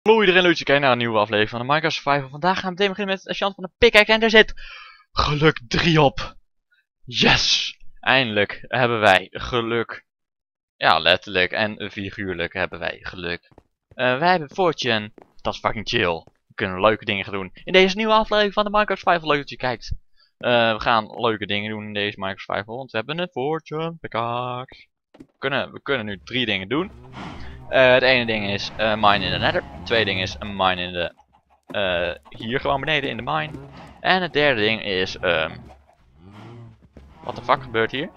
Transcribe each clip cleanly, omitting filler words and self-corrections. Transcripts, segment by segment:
Hallo iedereen, leuk dat je kijkt naar een nieuwe aflevering van de Minecraft Survival. Vandaag gaan we meteen beginnen met een chant van de pickaxe en daar zit geluk 3 op. Yes! Eindelijk hebben wij geluk. Ja, letterlijk en figuurlijk hebben wij geluk. Wij hebben Fortune, dat is fucking chill. We kunnen leuke dingen gaan doen in deze nieuwe aflevering van de Minecraft Survival. Leuk dat je kijkt. We gaan leuke dingen doen in deze Minecraft Survival, want we hebben een Fortune pickaxe. We kunnen nu 3 dingen doen. Het ene ding is mine in de nether. Het tweede ding is een mine in de... hier gewoon beneden in de mine. En het derde ding is... wat de fuck gebeurt hier?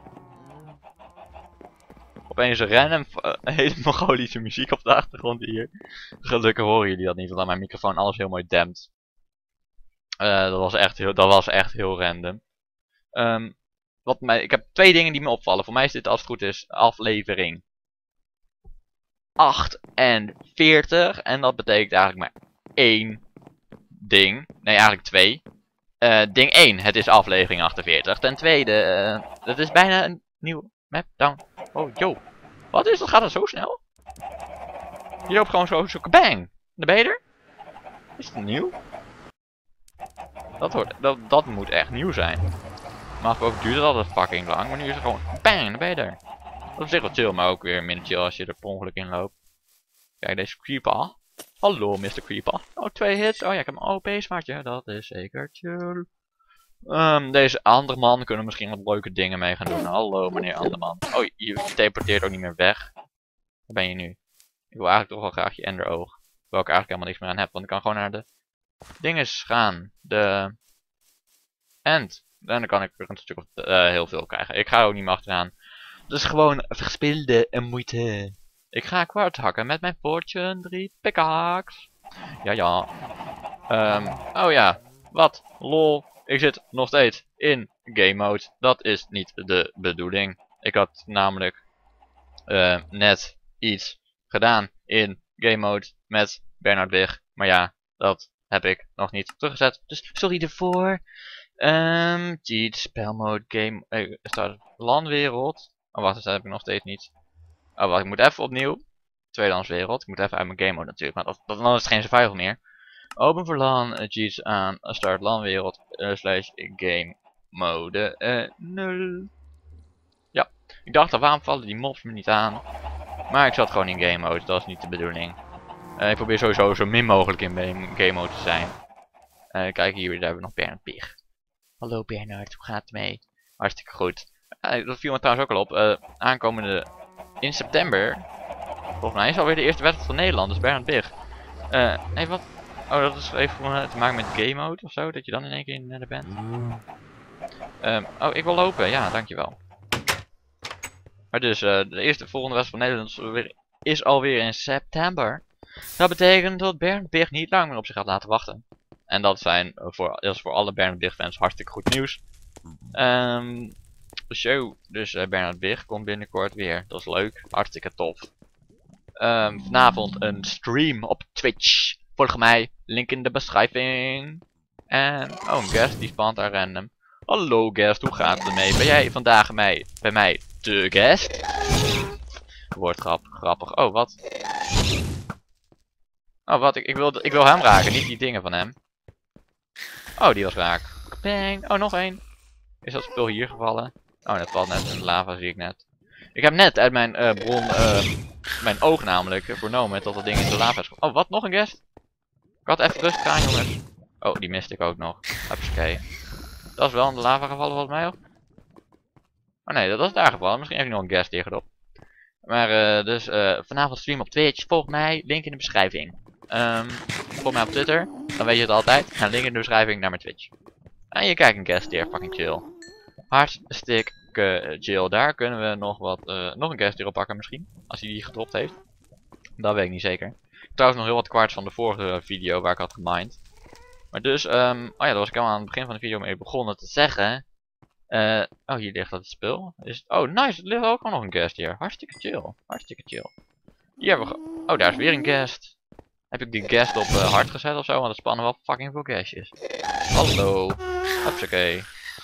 Opeens een random hele Mongolische muziek op de achtergrond hier. Gelukkig horen jullie dat niet, want aan mijn microfoon alles heel mooi dempt. Dat was echt heel random. Ik heb 2 dingen die me opvallen. Voor mij is dit, als het goed is, aflevering 48. En dat betekent eigenlijk maar 1 ding. Nee, eigenlijk 2. Ding 1, het is aflevering 48. Ten tweede, het is bijna een nieuwe map down. Oh, yo. Wat is dat? Gaat het zo snel? Je loopt gewoon zo kabang. Dan ben je er? Is het nieuw? Dat moet echt nieuw zijn. Maar ook duurt het altijd fucking lang. Maar nu is het gewoon bang, dan ben je er. Dat is op zich wel chill, maar ook weer minder chill als je er per ongeluk in loopt. Kijk, deze creeper. Hallo, Mr. Creeper. Oh, 2 hits. Oh ja, ik heb een OP-zwaardje. Dat is zeker chill. Deze andere man kunnen we misschien wat leuke dingen mee gaan doen. Hallo, meneer Anderman. Oh, je teleporteert ook niet meer weg. Waar ben je nu? Ik wil eigenlijk toch wel graag je enderoog. Waar ik eigenlijk helemaal niks meer aan heb. Want ik kan gewoon naar de dinges gaan. De end. En dan kan ik er een stuk of heel veel krijgen. Ik ga er ook niet meer achteraan. Dus gewoon verspilde moeite. Ik ga kwarts hakken met mijn Fortune 3 pickaxe. Ja. Oh ja. Wat? Lol. Ik zit nog steeds in game mode. Dat is niet de bedoeling. Ik had namelijk net iets gedaan in game mode met Bernard Wig. Maar ja, dat heb ik nog niet teruggezet. Dus sorry ervoor. Cheat, spelmode, game, start landwereld. Oh wacht, dat heb ik nog steeds niet. Oh wacht, ik moet even opnieuw. Tweedehandswereld. Ik moet even uit mijn game mode natuurlijk, maar dan is het geen survival meer. Open voor LAN, cheats aan, start LAN-wereld, slash game mode 0. Ja, ik dacht al, waarom vallen die mobs me niet aan? Maar ik zat gewoon in game mode, dat is niet de bedoeling. Ik probeer sowieso zo min mogelijk in game mode te zijn. Kijk hier, daar hebben we nog Bernard Pig. Hallo Bernard, hoe gaat het mee? Hartstikke goed. Dat viel me trouwens ook al op. Aankomende in september, volgens mij is alweer de eerste wedstrijd van Nederland, dus Bernard Pig. Nee, wat? Oh, dat is even te maken met game mode of zo, dat je dan in één keer in de nether bent. Oh, ik wil lopen, ja, dankjewel. Maar dus, de eerste volgende wedstrijd van Nederland is alweer in september. Dat betekent dat Bernard Pig niet lang meer op zich gaat laten wachten. En dat is voor alle Bernard Pig fans hartstikke goed nieuws. Dus Bernard Pig komt binnenkort weer, dat is leuk, hartstikke tof. Vanavond een stream op Twitch. Volg mij, link in de beschrijving. En, oh, een guest die spant daar random. Hallo guest, hoe gaat het ermee? Ben jij vandaag bij mij de guest? Wordt grappig. Oh, wat? Oh, wat? Ik wil hem raken, niet die dingen van hem. Oh, die was raak. Bang. Oh, nog één. Is dat spul hier gevallen? Oh, dat valt net in de lava, zie ik net. Ik heb net uit mijn bron, mijn oog namelijk, vernomen dat dat ding in de lava is. Oh, wat? Nog een guest? Ik had even rustig aan, jongens. Oh, die miste ik ook nog. Oké. Dat is wel in de lava gevallen, volgens mij ook. Oh nee, dat is daar gevallen. Misschien heb ik nog een guest hier gedop. Maar dus vanavond stream op Twitch. Volg mij, link in de beschrijving. Volg mij op Twitter, dan weet je het altijd. En link in de beschrijving naar mijn Twitch. En je kijkt een guest hier, fucking chill. Hartstikke chill. Daar kunnen we nog een guest hier op pakken misschien. Als hij die gedropt heeft. Dat weet ik niet zeker. Trouwens nog heel wat kwarts van de vorige video waar ik had gemined. Maar dus, oh ja, dat was ik al aan het begin van de video mee begonnen te zeggen. Oh, hier ligt dat spul. Oh, nice, er ligt ook nog een guest hier. Hartstikke chill. Hier hebben we oh, daar is weer een guest. Heb ik die guest op hard gezet ofzo? Want er spannen wel fucking veel guestjes. Hallo. Hupsakee.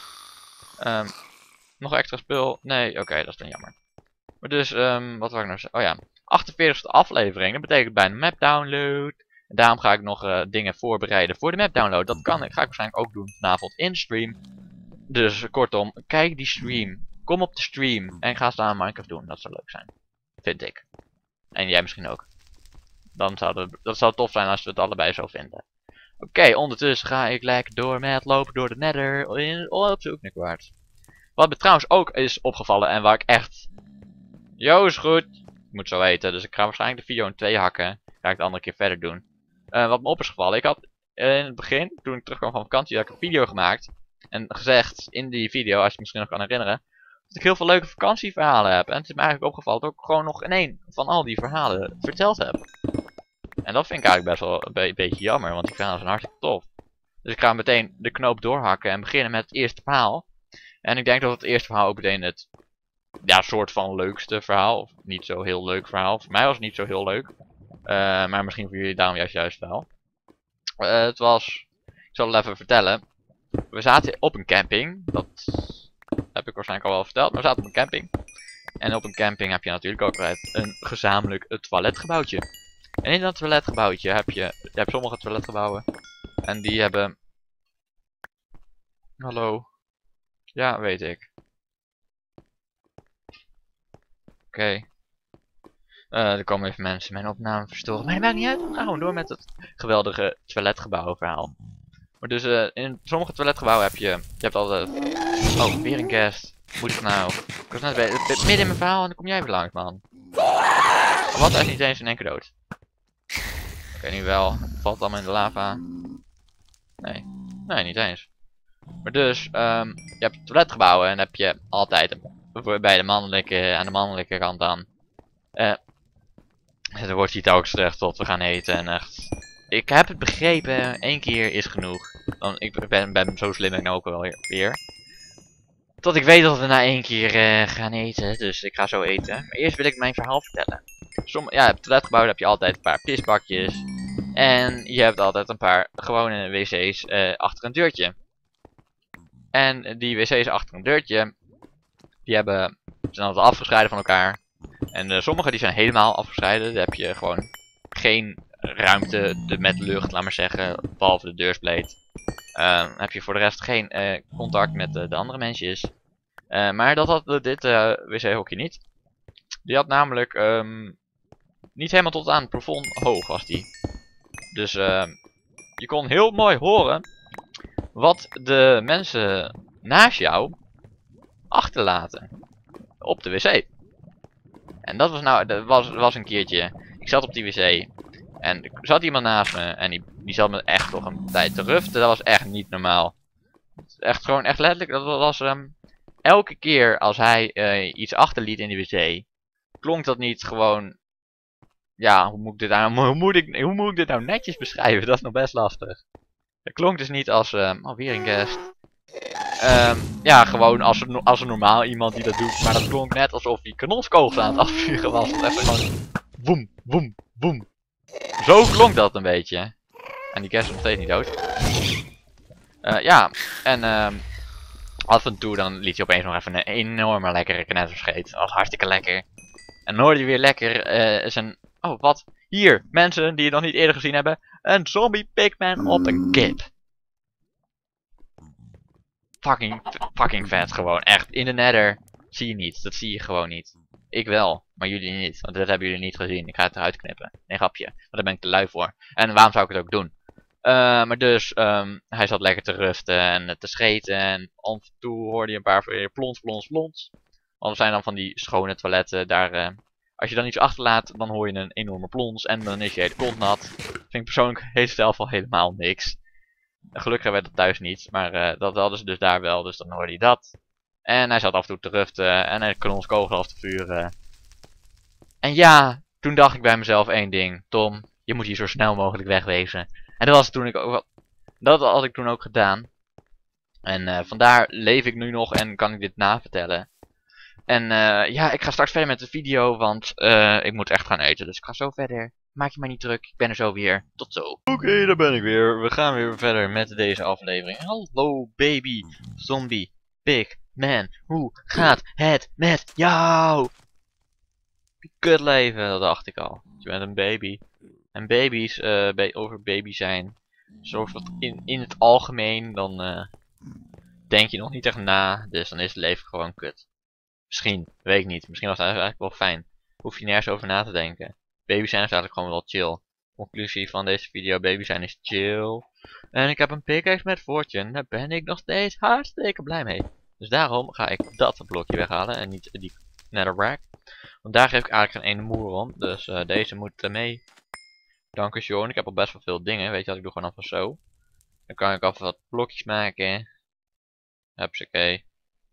Nog extra spul? Nee, oké, dat is dan jammer. Maar dus, wat wil ik nou zeggen? Oh ja, 48e aflevering. Dat betekent bijna map download. En daarom ga ik nog dingen voorbereiden voor de map download. Dat ga ik waarschijnlijk ook doen vanavond in stream. Dus kortom, kijk die stream. Kom op de stream en ga samen Minecraft doen. Dat zou leuk zijn. Vind ik. En jij misschien ook. Dat zou tof zijn als we het allebei zo vinden. Oké, ondertussen ga ik lekker door met lopen door de nether op zoek naar kwarts. Wat me trouwens ook is opgevallen en waar ik echt... Yo, is goed. Ik moet zo eten, dus ik ga waarschijnlijk de video in 2 hakken. Ga ik de andere keer verder doen. Wat me op is gevallen, ik had in het begin, toen ik terugkwam van vakantie, had ik een video gemaakt. En gezegd in die video, als je het misschien nog kan herinneren, dat ik heel veel leuke vakantieverhalen heb. En het is me eigenlijk opgevallen dat ik gewoon nog in één van al die verhalen verteld heb. En dat vind ik eigenlijk best wel een beetje jammer, want die verhalen zijn hartstikke tof. Dus ik ga meteen de knoop doorhakken en beginnen met het eerste verhaal. En ik denk dat het eerste verhaal ook meteen het soort van leukste verhaal. Of niet zo heel leuk verhaal. Voor mij was het niet zo heel leuk. Maar misschien voor jullie daarom juist wel. Het was... Ik zal het even vertellen. We zaten op een camping. Dat heb ik waarschijnlijk al wel verteld. Maar we zaten op een camping. En op een camping heb je natuurlijk ook een gezamenlijk toiletgebouwtje. En in dat toiletgebouwtje je hebt sommige toiletgebouwen. En die hebben... Hallo. Ja, weet ik. Oké. Er komen even mensen mijn opname verstoren. Maar dat maakt niet uit. We gaan gewoon door met het geweldige toiletgebouwverhaal. Maar dus in sommige toiletgebouwen heb je hebt altijd... Oh, weer een guest. Moet ik nou? Ik was net midden in mijn verhaal en dan kom jij weer langs, man. Wat, hij is niet eens in één keer dood. Oké, nu wel. Het valt allemaal in de lava. Nee. Nee, niet eens. Maar dus, je hebt toiletgebouwen en dan heb je altijd bij de mannelijke, aan de mannelijke kant dan. Er wordt hier telkens gezegd tot we gaan eten en echt... Ik heb het begrepen, 1 keer is genoeg. Ik ben zo slim ik nou ook wel weer. Tot ik weet dat we na 1 keer gaan eten, dus ik ga zo eten. Maar eerst wil ik mijn verhaal vertellen. Ja, op het toiletgebouw heb je altijd een paar pisbakjes. En je hebt altijd een paar gewone wc's achter een deurtje. En die wc's achter een deurtje, die zijn altijd afgescheiden van elkaar. En sommige die zijn helemaal afgescheiden. Daar heb je gewoon geen ruimte met lucht, laat maar zeggen, behalve de deurspleet. Heb je voor de rest geen contact met de andere mensjes. Maar dat had dit wc-hokje niet. Die had namelijk niet helemaal tot aan het plafond hoog was die. Dus je kon heel mooi horen wat de mensen naast jou achterlaten op de wc. En dat was een keertje. Ik zat op die wc en er zat iemand naast me en die zat me echt nog een tijd te ruften. Dat was echt niet normaal. Echt gewoon echt letterlijk. Dat was elke keer als hij iets achterliet in die wc, klonk dat niet gewoon. Ja, hoe moet ik dit nou netjes beschrijven? Dat is nog best lastig. Het klonk dus niet als alweer een guest. Ja, gewoon als een normaal iemand die dat doet. Maar dat klonk net alsof hij kanonskogels aan het afvuren was. Even gewoon boem, boem, boem. Zo klonk dat een beetje. En die guest is nog steeds niet dood. Ja, en af en toe dan liet hij opeens nog even een enorme lekkere knetterscheet. Dat was hartstikke lekker. En dan hoorde hij weer lekker zijn... Oh, wat? Hier, mensen die het nog niet eerder gezien hebben. Een zombie pigman op een kip. Fucking vet gewoon. Echt, in de nether zie je niet. Dat zie je gewoon niet. Ik wel, maar jullie niet. Want dat hebben jullie niet gezien. Ik ga het eruit knippen. Nee, grapje. Maar daar ben ik te lui voor. En waarom zou ik het ook doen? Maar dus, hij zat lekker te rusten en te scheten. En af en toe hoorde je een paar plons. Want er zijn dan van die schone toiletten daar... als je dan iets achterlaat, dan hoor je een enorme plons. En dan is je hele kont nat. Vind ik persoonlijk zelf al helemaal niks. Gelukkig werd het thuis niet. Maar dat hadden ze dus daar wel. Dus dan hoorde hij dat. En hij zat af en toe te ruften. En hij kon ons kogel af te vuren. En ja, toen dacht ik bij mezelf één ding. Tom, je moet hier zo snel mogelijk wegwezen. En dat had ik toen ook gedaan. En vandaar leef ik nu nog en kan ik dit navertellen. En ja, ik ga straks verder met de video, want ik moet echt gaan eten. Dus ik ga zo verder. Maak je maar niet druk, ik ben er zo weer. Tot zo. Oké, daar ben ik weer. We gaan weer verder met deze aflevering. Hallo baby, zombie, pig, man. Hoe gaat het met jou? Kutleven, dat dacht ik al. Je bent een baby. En baby's, over baby zijn, zoals wat in het algemeen, dan denk je nog niet echt na. Dus dan is het leven gewoon kut. Misschien, weet ik niet. Misschien was het eigenlijk wel fijn. Hoef je nergens over na te denken. Baby zijn is eigenlijk gewoon wel chill. Conclusie van deze video, baby zijn is chill. En ik heb een pickaxe met Fortune. Daar ben ik nog steeds hartstikke blij mee. Dus daarom ga ik dat blokje weghalen en niet die netherrack. Want daar geef ik eigenlijk geen ene moer om. Dus deze moet mee. Dank je, ik heb al best wel veel dingen. Weet je wat, ik doe gewoon even zo. Dan kan ik even wat blokjes maken. Hupsakee.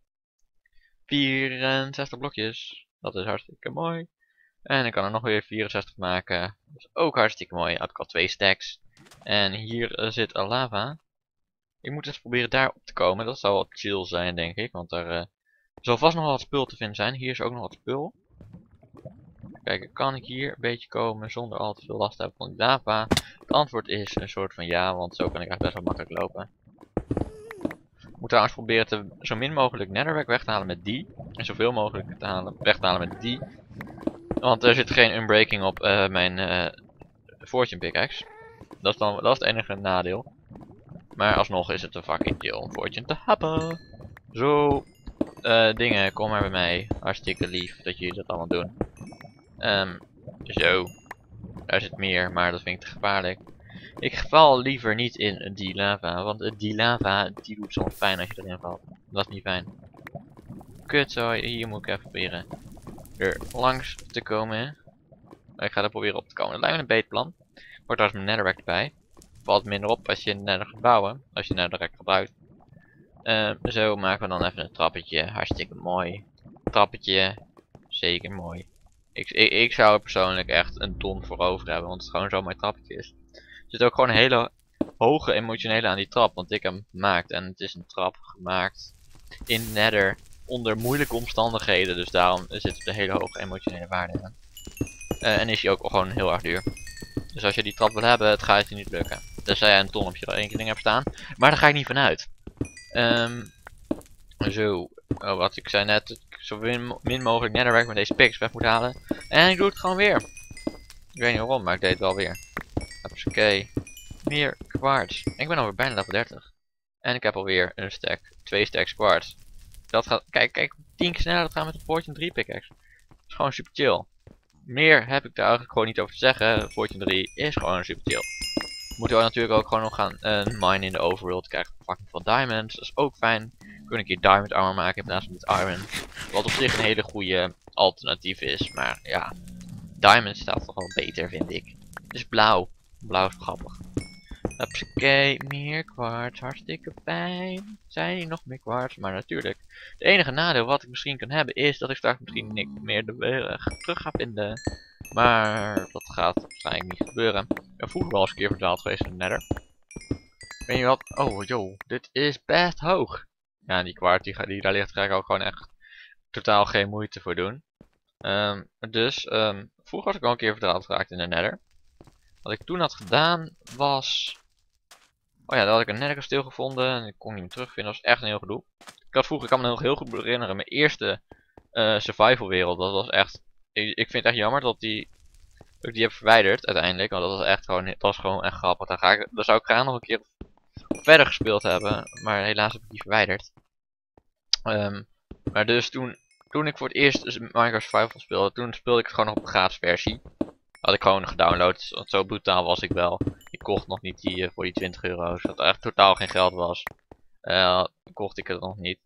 64 blokjes. Dat is hartstikke mooi. En ik kan er nog weer 64 maken. Dat is ook hartstikke mooi. Heb ik al 2 stacks. En hier zit lava. Ik moet eens proberen daar op te komen. Dat zal wel chill zijn, denk ik. Want er zal vast nog wel wat spul te vinden zijn. Hier is ook nog wat spul. Kijk, kan ik hier een beetje komen zonder al te veel last te hebben van die lava? Het antwoord is een soort van ja, want zo kan ik eigenlijk best wel makkelijk lopen. Ik moet trouwens proberen zo min mogelijk netherrack weg te halen met die. En zoveel mogelijk weg te halen met die. Want er zit geen unbreaking op mijn Fortune pickaxe. Dat is het enige nadeel. Maar alsnog is het een fucking chill om Fortune te happen. Zo, dingen, kom maar bij mij. Hartstikke lief dat jullie dat allemaal doen. Zo. Daar zit meer, maar dat vind ik te gevaarlijk. Ik val liever niet in die lava, want die lava die doet zo pijn als je erin valt. Dat is niet fijn. Kut zo, hier moet ik even proberen er langs te komen. Ik ga er proberen op te komen. Dat lijkt me een beter plan. Wordt trouwens mijn netherrack erbij. Valt minder op als je nether gaat bouwen, als je netherrack gebruikt. Zo maken we dan even een trappetje. Hartstikke mooi. Trappetje. Zeker mooi. Ik zou er persoonlijk echt een ton voor over hebben, want het gewoon zo mooi trappetje is. Er zit ook gewoon een hele hoge emotionele aan die trap, want ik heb hem gemaakt. En het is een trap gemaakt in nether onder moeilijke omstandigheden, dus daarom zit er hele hoge emotionele waarde aan. En is hij ook gewoon heel erg duur. Dus als je die trap wil hebben, het gaat je niet lukken. Tenzij jij een ton op je rekening hebt staan. Maar daar ga ik niet vanuit. Zo. Oh, wat ik zei net. Dat ik zo min mogelijk netherrack met deze picks weg moet halen. En ik doe het gewoon weer. Ik weet niet waarom, maar ik deed het wel weer. Oké. Meer quartz. Ik ben alweer bijna level 30. En ik heb alweer een stack. 2 stacks quartz. Dat gaat. Kijk 10 keer sneller dat gaat met de Fortune 3 pickaxe. Dat is gewoon super chill. Meer heb ik daar eigenlijk gewoon niet over te zeggen. Fortune 3 is gewoon super chill. Moeten we natuurlijk ook gewoon nog gaan mine in de overworld. Krijgen fucking veel diamonds. Dat is ook fijn. Kunnen een keer diamond armor maken in plaats van met iron. Wat op zich een hele goede alternatief is. Maar ja, diamond staat toch wel beter, vind ik. Dus blauw. Blauw is grappig. Oké, meer kwarts. Hartstikke fijn. Zijn hier nog meer kwarts? Maar natuurlijk. Het enige nadeel wat ik misschien kan hebben is dat ik straks misschien niet meer de weg terug ga vinden. Maar dat gaat waarschijnlijk niet gebeuren. Ik ben vroeger wel eens een keer verdwaald geweest in de nether. Weet je wat? Oh joh, dit is best hoog. Ja, die kwart die daar ligt, ga ik ook gewoon echt totaal geen moeite voor doen. Vroeger was ik al een keer verdwaald geraakt in de nether. Wat ik toen had gedaan was... Oh ja, daar had ik een netherkasteel gevonden en ik kon niet meer terugvinden. Dat was echt een heel gedoe. Ik kan me nog heel goed herinneren, mijn eerste survival wereld. Dat was echt... Ik vind het echt jammer dat die heb verwijderd uiteindelijk. Want dat was echt gewoon, echt grappig. Daar zou ik graag nog een keer verder gespeeld hebben. Maar helaas heb ik die verwijderd. Maar dus toen ik voor het eerst Minecraft Survival speelde, toen speelde ik het gewoon nog op de gratis versie. Had ik gewoon gedownload, want zo brutaal was ik wel. Ik kocht nog niet die voor die 20 euro's, dat echt totaal geen geld was. Kocht ik het nog niet.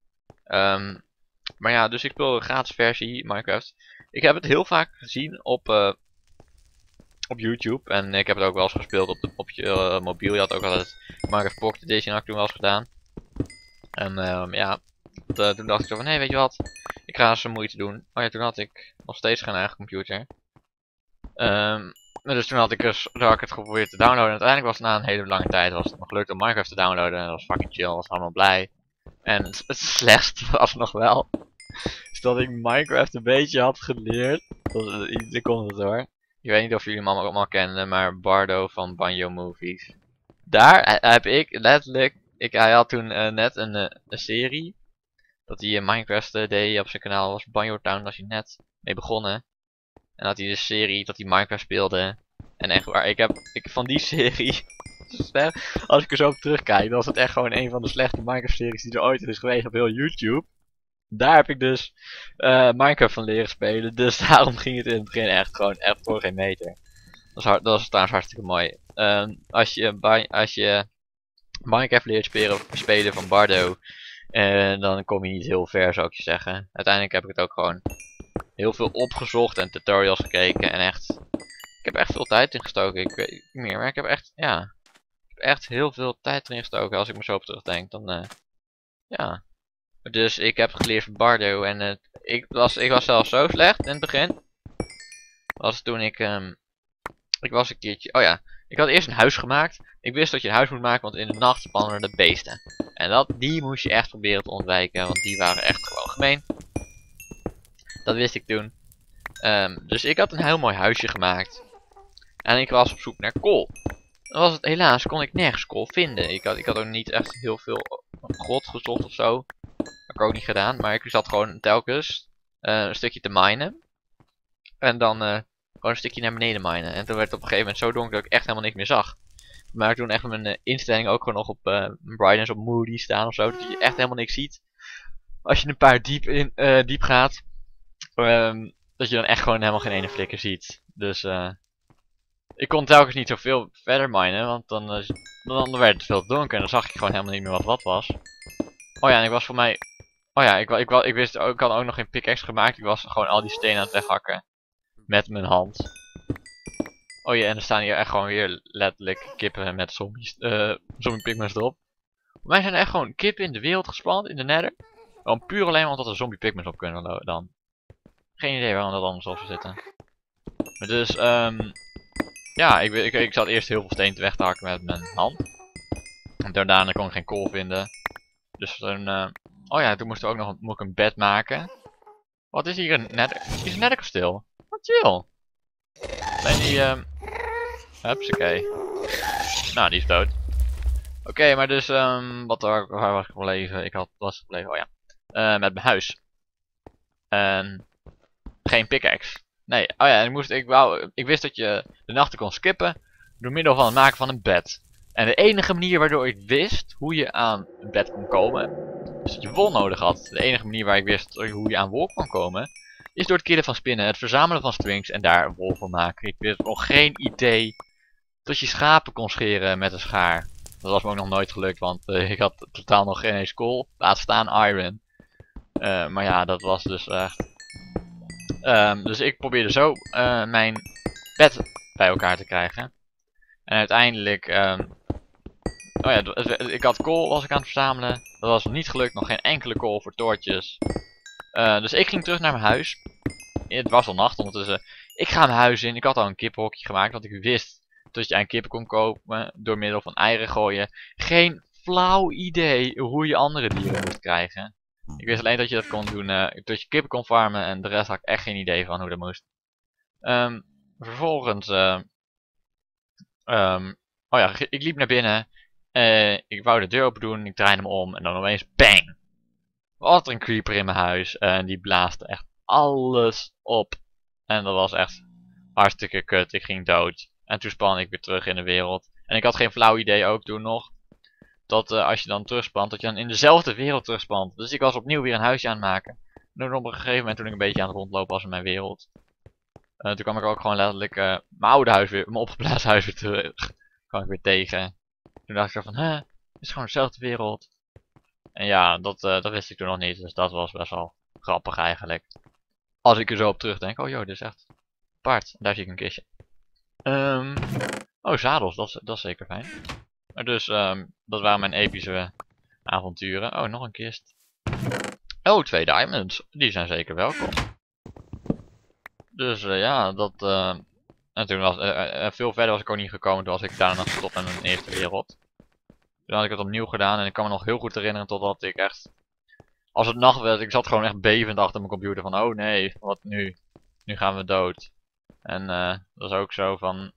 Maar ja, dus ik speelde de gratis versie Minecraft. Ik heb het heel vaak gezien op YouTube. En ik heb het ook wel eens gespeeld op je mobiel. Je had ook altijd Minecraft Pocket Edition, had ik toen wel eens gedaan. En ja, toen dacht ik zo van, nee, weet je wat, ik ga eens een moeite doen. Maar ja, toen had ik nog steeds geen eigen computer. Dus toen had ik het geprobeerd te downloaden. En uiteindelijk was het na een hele lange tijd was het nog gelukt om Minecraft te downloaden. En dat was fucking chill, was allemaal blij. En het slechtste was nog wel, is dat ik Minecraft een beetje had geleerd. Daar komt het hoor. Ik weet niet of jullie hem allemaal kennen, maar Bardo van Banjo Movies. Daar heb ik letterlijk... Hij had toen net een serie. Dat hij Minecraft deed op zijn kanaal. Was Banjo Town, was hij net mee begonnen. En had hij de serie dat hij Minecraft speelde. En echt waar, ik van die serie, als ik er zo op terugkijk, dan was het echt gewoon een van de slechte Minecraft series die er ooit is geweest op heel YouTube. Daar heb ik dus Minecraft van leren spelen, dus daarom ging het in het begin echt voor geen meter. Dat was trouwens hartstikke mooi. Als je Minecraft leert spelen van Bardo, dan kom je niet heel ver, zou ik je zeggen. Uiteindelijk heb ik het ook gewoon heel veel opgezocht en tutorials gekeken en echt, ik heb echt veel tijd ingestoken. Ik weet niet meer, maar ik heb echt, ja, ik heb echt heel veel tijd erin gestoken. Als ik me zo op terugdenk, dan, ja. Dus ik heb geleerd van Bardo en ik was zelfs zo slecht in het begin. Was toen ik was een keertje, oh ja, ik had eerst een huis gemaakt. Ik wist dat je een huis moet maken, want in de nacht spannen de beesten. En die moest je echt proberen te ontwijken, want die waren echt gewoon gemeen. Dat wist ik toen. Dus ik had een heel mooi huisje gemaakt. En ik was op zoek naar kool. Dan was het, helaas kon ik nergens kool vinden. Ik had ook niet echt heel veel grot gezocht of zo. Dat heb ik ook niet gedaan. Maar ik zat gewoon telkens een stukje te minen. En dan gewoon een stukje naar beneden minen. En toen werd het op een gegeven moment zo donker dat ik echt helemaal niks meer zag. Maar toen echt mijn instellingen ook gewoon nog op mijn brightness op moody staan of zo. Dat je echt helemaal niks ziet. Als je een paar diep gaat. Dat je dan echt gewoon helemaal geen ene flikker ziet. Dus ik kon telkens niet zoveel verder minen. Want dan werd het veel donker. En dan zag ik gewoon helemaal niet meer wat was. Oh ja, en ik was voor mij... Oh ja, ik wist ook, ik had ook nog geen pickaxe gemaakt. Ik was gewoon al die stenen aan het weghakken. Met mijn hand. Oh ja, en er staan hier echt gewoon weer letterlijk kippen met zombie pigments erop. Wij zijn echt gewoon kippen in de wereld gespand, in de nether. Gewoon puur alleen omdat er zombie pigments op kunnen dan. Geen idee waarom dat anders op zou zitten. Maar dus, ja, ik zat eerst heel veel steen weg te hakken met mijn hand. En daarna kon ik geen kool vinden. Dus toen, oh ja, toen moest ik een bed maken. Wat is hier een nether? Hier is een netherkasteel. Wat chill. Alleen die, hupsakee. Nou, die is dood. Oké, maar dus, waar was ik gebleven? Was gebleven, oh ja. Met mijn huis. En geen pickaxe. Nee, oh ja, ik wist dat je de nachten kon skippen door middel van het maken van een bed. En de enige manier waardoor ik wist hoe je aan een bed kon komen, is dat je wol nodig had. De enige manier waar ik wist hoe je aan wol kon komen, is door het killen van spinnen, het verzamelen van strings en daar wol van maken. Ik wist nog geen idee dat je schapen kon scheren met een schaar. Dat was me ook nog nooit gelukt, want ik had totaal nog geen eens kool, laat staan iron. Maar ja, dat was dus echt... dus ik probeerde zo mijn bed bij elkaar te krijgen. En uiteindelijk... oh ja, ik had kool was ik aan het verzamelen. Dat was niet gelukt, nog geen enkele kool voor toortjes. Dus ik ging terug naar mijn huis. Het was al nacht ondertussen. Ik ga mijn huis in. Ik had al een kippenhokje gemaakt, want ik wist dat je aan kippen kon kopen door middel van eieren gooien. Geen flauw idee hoe je andere dieren moest krijgen. Ik wist alleen dat je dat kon doen, dat je kippen kon farmen en de rest had ik echt geen idee van hoe dat moest. Vervolgens, oh ja, ik liep naar binnen. Ik wou de deur open doen, ik draaide hem om en dan opeens bang! Wat een creeper in mijn huis. En die blaaste echt alles op. En dat was echt hartstikke kut, ik ging dood. En toen spande ik weer terug in de wereld. En ik had geen flauw idee ook toen nog. Dat als je dan terugspant, dat je dan in dezelfde wereld terugspant. Dus ik was opnieuw weer een huisje aan het maken. En toen op een gegeven moment, toen ik een beetje aan het rondlopen was in mijn wereld. Toen kwam ik ook gewoon letterlijk mijn oude huis weer, mijn opgeblazen huis weer terug. Kwam ik weer tegen. Toen dacht ik zo van, het is gewoon dezelfde wereld. En ja, dat wist ik toen nog niet. Dus dat was best wel grappig eigenlijk. Als ik er zo op terugdenk. Oh joh, dit is echt apart. Daar zie ik een kistje. Oh, zadels. Dat is zeker fijn. Maar dus, dat waren mijn epische avonturen. Oh, nog een kist. Oh, 2 diamonds. Die zijn zeker welkom. Dus ja, en toen was veel verder was ik ook niet gekomen. Toen was ik daarna gestopt met mijn eerste wereld. Toen had ik het opnieuw gedaan en ik kan me nog heel goed herinneren totdat ik echt... Als het nacht werd, ik zat gewoon echt bevend achter mijn computer van, oh nee, wat nu? Nu gaan we dood. En dat is ook zo van...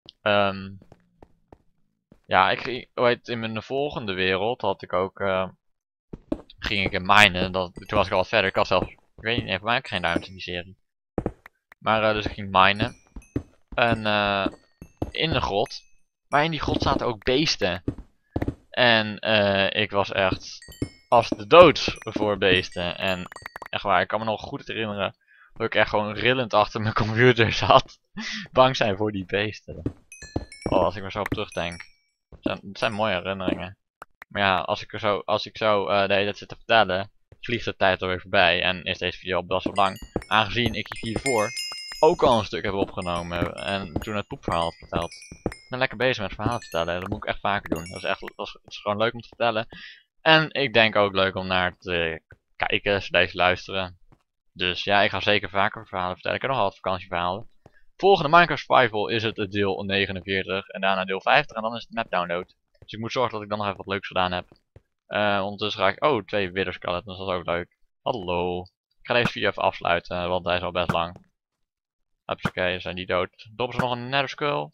ja, in mijn volgende wereld had ik ook... ging ik in minen. Toen was ik al wat verder. Ik had zelfs... Ik weet niet, voor mij heb ik geen diamonds in die serie. Maar dus ik ging minen. En in de grot. Maar in die grot zaten ook beesten. En ik was echt als de dood voor beesten. En echt waar, ik kan me nog goed herinneren dat ik echt gewoon rillend achter mijn computer zat. Bang zijn voor die beesten. Oh, als ik er zo op terugdenk. Het zijn mooie herinneringen. Maar ja, als ik zo de hele tijd zit te vertellen, vliegt de tijd alweer voorbij. En is deze video al best wel lang. Aangezien ik hiervoor ook al een stuk heb opgenomen. En toen het poepverhaal had verteld. Ik ben lekker bezig met verhalen vertellen. Dat moet ik echt vaker doen. Dat is gewoon leuk om te vertellen. En ik denk ook leuk om naar te kijken, deze luisteren. Dus ja, ik ga zeker vaker verhalen vertellen. Ik heb nog wat vakantieverhalen. Volgende Minecraft Survival is het deel 49 en daarna deel 50 en dan is het map download. Dus ik moet zorgen dat ik dan nog even wat leuks gedaan heb. Ondertussen ga ik... Oh, 2 wither skeletons, dat is ook leuk. Hallo. Ik ga deze video even afsluiten, want hij is al best lang. Oké, zijn die dood. Droppen ze nog een nether skull?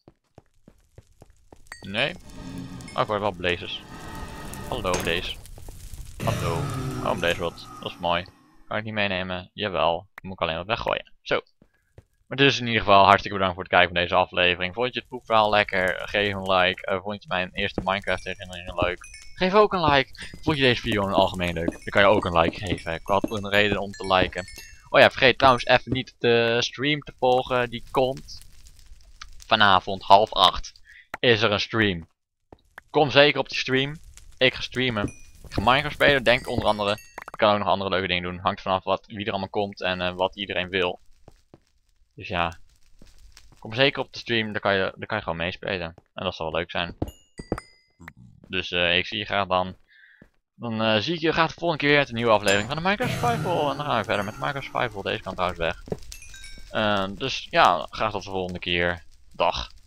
Nee. Oh, ik word wel blazes. Hallo deze. Hallo. Oh, deze wat. Dat is mooi. Kan ik niet meenemen? Jawel. Moet ik alleen wat weggooien. Zo. Maar dus in ieder geval hartstikke bedankt voor het kijken van deze aflevering. Vond je het poepverhaal lekker? Geef een like. Vond je mijn eerste Minecraft herinneringen leuk? Geef ook een like. Vond je deze video in het algemeen leuk? Dan kan je ook een like geven. Ik had een reden om te liken. Oh ja, vergeet trouwens even niet de stream te volgen. Die komt vanavond 7:30 is er een stream. Kom zeker op die stream. Ik ga streamen. Ik ga Minecraft spelen, denk onder andere. Ik kan ook nog andere leuke dingen doen. Hangt vanaf wie er allemaal komt en wat iedereen wil. Dus ja. Kom zeker op de stream, dan kan je gewoon meespelen. En dat zal wel leuk zijn. Dus ik zie je graag dan. Dan zie ik je graag de volgende keer weer met een nieuwe aflevering van de Minecraft Survival. En dan gaan we verder met de Minecraft Survival. Deze kan trouwens weg. Dus ja, graag tot de volgende keer. Dag.